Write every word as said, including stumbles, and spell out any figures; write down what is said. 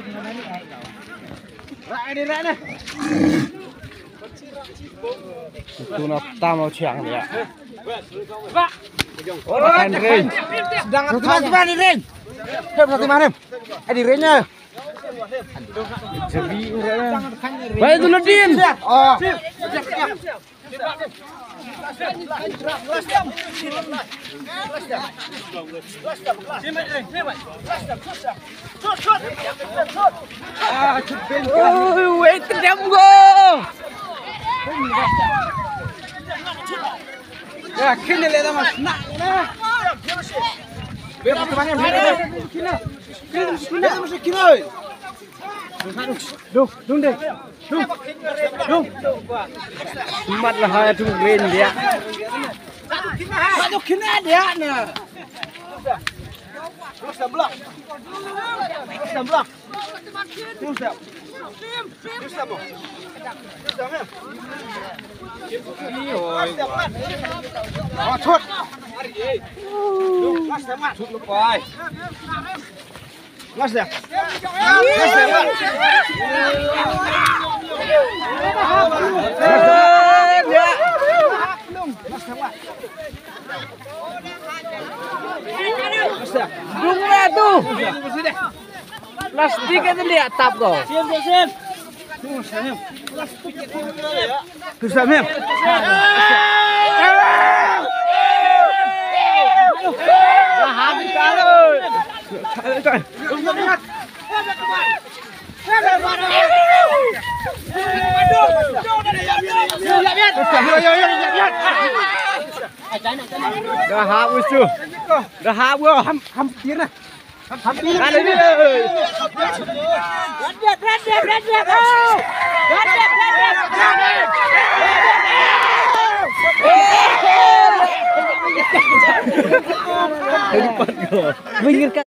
đi ra này. Itu nak tamu ciang dia. Oh, kan ring. Sedang apa mana di ring? Hep satu mana? Eh di ringnya. Baik tu Nadin. Oh. Oh, wait them go. Ya, kini le dah mas. Nak. Biar satu mana? Kini. Kini mesti kini. Duh, dung deh. Dung. Dung. Mat lah hai tu green dia. Satu kini dia nah. Terus sebelah. Terus sebelah. Terus sebelah. Terus sebelah. Terus sebelah. Oh, chốt. Lát xem mặt. Chốt lúc coi. Lát xem. Lát xem mặt. Dung lah tu. Plastik itu dia tap kau. Xem xem xem. Cứ xem em. Dah habis kalau. Trời trời. Đúng rồi mắt. Dah habis tu. Dah habis ham ham kira nah. Ham kira ni. Red red red red red red. Red red red red. Minggir